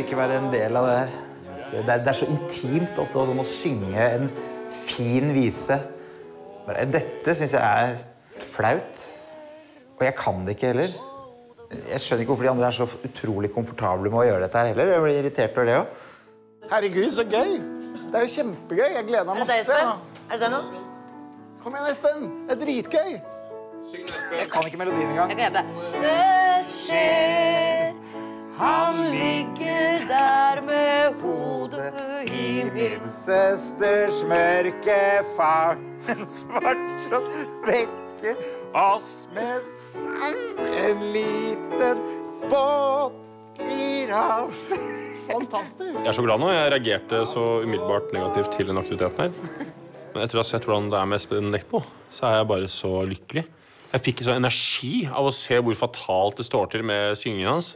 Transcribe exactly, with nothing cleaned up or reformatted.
ikke være en del av det her. Det er, det er så intimt også, sånn å synge en fin vise. Dette synes jeg er flaut, og jeg kan det ikke heller. Jeg skjønner ikke hvorfor de andre er så utrolig komfortable med å gjøre dette her heller. Jeg blir irritert over det også. Herregud, så gøy! Det er jo kjempegøy, jeg gleder meg masse. Er det deg, Espen? Er det deg nå? Kom igjen, Espen! Det er dritgøy! Jeg kan ikke melodien engang. Jeg kan hjelpe deg. Det skjer, han ligger der med hodet i min søsters mørke fang. En svart trost vekker oss med sang. En liten båt glir hast. Fantastisk. Jeg er så glad nå. Jeg reagerte så umiddelbart negativt til den aktiviteten her. Men etter å ha sett hvordan det er med Espen Eckbo, så er jeg bare så lykkelig. Jeg fikk så energi av å se hvor fatalt det står til med syngingen hans.